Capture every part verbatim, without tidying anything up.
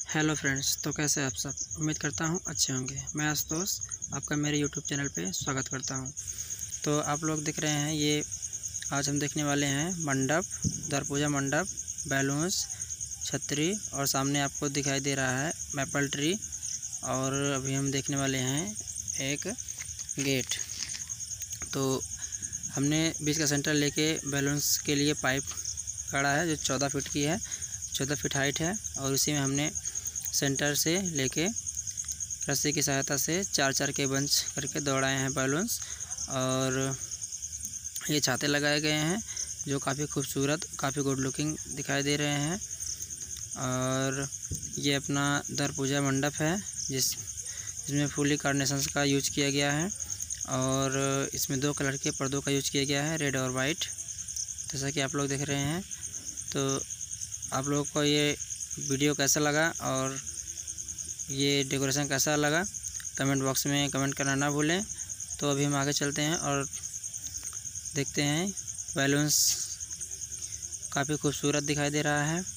Hello friends, तो कैसे आप सब। उम्मीद करता हूँ अच्छे होंगे। मैं आशुतोष आपका मेरे यूट्यूब चैनल पे स्वागत करता हूँ। तो आप लोग देख रहे हैं, ये आज हम देखने वाले हैं मंडप, द्वार पूजा मंडप, बैलून्स, छतरी और सामने आपको दिखाई दे रहा है मैपल ट्री। और अभी हम देखने वाले हैं एक गेट। तो हमने बीच का सेंटर लेके बैलून्स के लिए पाइप काढ़ा है जो चौदह फीट की है, चौदह फीट हाइट है। और उसी में हमने सेंटर से लेके रस्सी की सहायता से चार चार के बंच करके दौड़ाए हैं बैलून्स। और ये छाते लगाए गए हैं जो काफ़ी खूबसूरत, काफ़ी गुड लुकिंग दिखाई दे रहे हैं। और ये अपना द्वार पूजा मंडप है जिस जिसमें फुली कार्नेशंस का यूज किया गया है। और इसमें दो कलर के पर्दों का यूज किया गया है, रेड और वाइट, जैसा कि आप लोग देख रहे हैं। तो आप लोगों को ये वीडियो कैसा लगा और ये डेकोरेशन कैसा लगा, कमेंट बॉक्स में कमेंट करना ना भूलें। तो अभी हम आगे चलते हैं और देखते हैं। बैलून्स काफ़ी खूबसूरत दिखाई दे रहा है।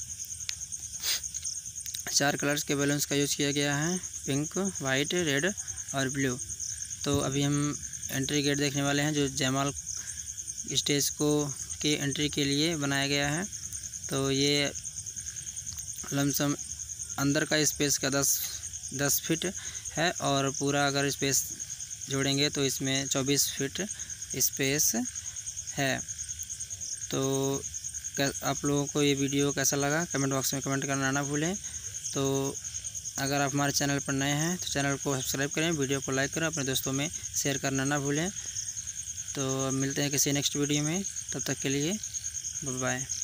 चार कलर्स के बैलून्स का यूज़ किया गया है, पिंक, वाइट, रेड और ब्लू। तो अभी हम एंट्री गेट देखने वाले हैं जो जयमाल स्टेज को की एंट्री के लिए बनाया गया है। तो ये लमसम अंदर का स्पेस का दस दस फीट है और पूरा अगर स्पेस जोड़ेंगे तो इसमें चौबीस फीट स्पेस है। तो आप लोगों को ये वीडियो कैसा लगा कमेंट बॉक्स में कमेंट करना ना भूलें। तो अगर आप हमारे चैनल पर नए हैं तो चैनल को सब्सक्राइब करें, वीडियो को लाइक करें, अपने दोस्तों में शेयर करना ना भूलें। तो मिलते हैं किसी नेक्स्ट वीडियो में, तब तक के लिए बाय बाय।